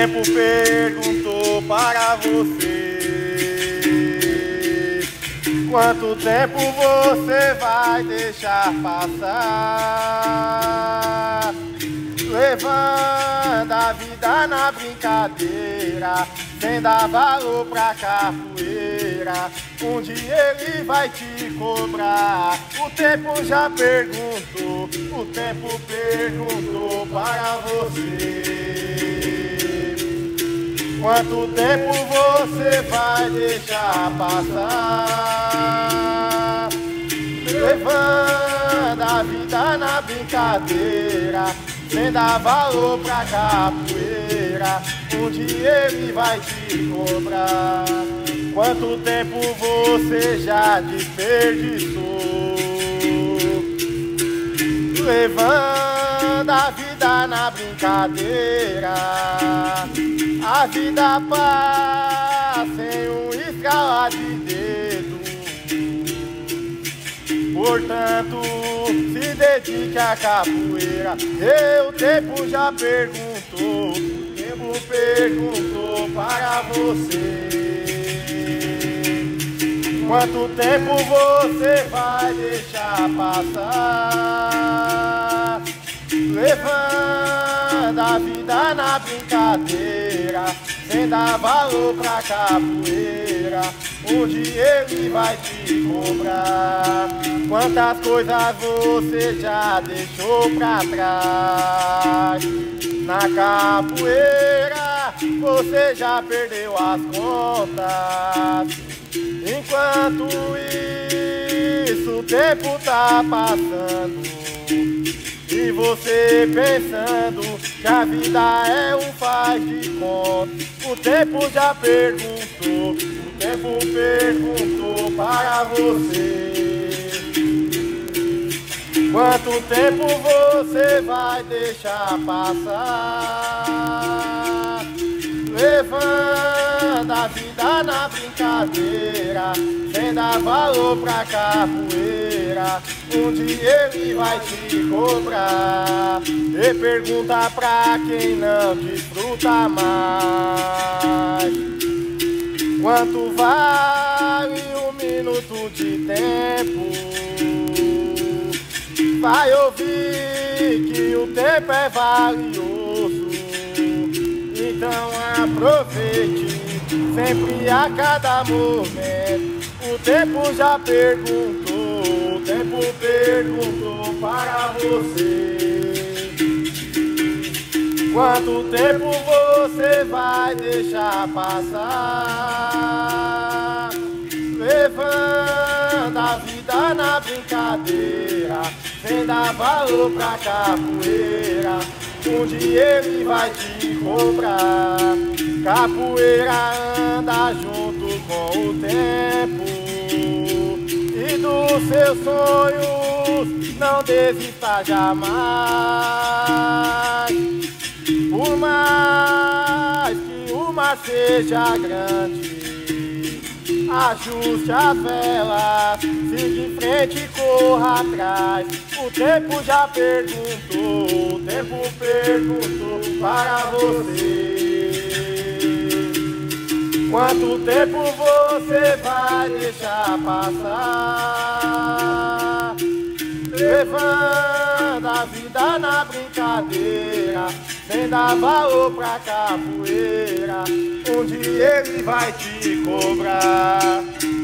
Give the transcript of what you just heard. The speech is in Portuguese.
tempo perguntou para você: quanto tempo você vai deixar passar? Levando a vida na brincadeira, sem dar valor pra capoeira. Um dia ele vai te cobrar. O tempo já perguntou, o tempo perguntou para você: quanto tempo você vai deixar passar? Levando a vida na brincadeira, sem dar valor pra capoeira. Um dia ele vai te cobrar. Quanto tempo você já desperdiçou? Levando a vida na brincadeira. A vida passa sem um escalar de dedo. Portanto, se dedique à capoeira. O tempo já perguntou, o tempo perguntou para você: quanto tempo você vai deixar passar? Levando a vida na brincadeira, sem dar valor pra capoeira. Um dia ele vai te cobrar. Quantas coisas você já deixou pra trás? Na capoeira você já perdeu as contas. Enquanto isso o tempo tá passando, e você pensando que a vida é um faz de conta. O tempo já perguntou, o tempo perguntou para você: quanto tempo você vai deixar passar? Levando a vida na brincadeira, sem dar valor pra capoeira. Um dia ele vai te cobrar e pergunta pra quem não desfruta mais: quanto vale um minuto de tempo? Vai ouvir que o tempo é valioso. Então aproveite sempre a cada momento. O tempo já perguntou, o tempo perguntou para você: quanto tempo você vai deixar passar? Levando a vida na brincadeira, sem dar valor pra capoeira. Um dia ele vai te cobrar. Capoeira anda junto com o tempo, e dos seus sonhos não desista jamais. Por mais que o mar seja grande, ajuste as velas, siga em frente e corra atrás. O tempo já perguntou, o tempo perguntou para você: quanto tempo você vai deixar passar? Levando a vida na brincadeira, sem dar valor pra capoeira. Um dia ele vai te cobrar.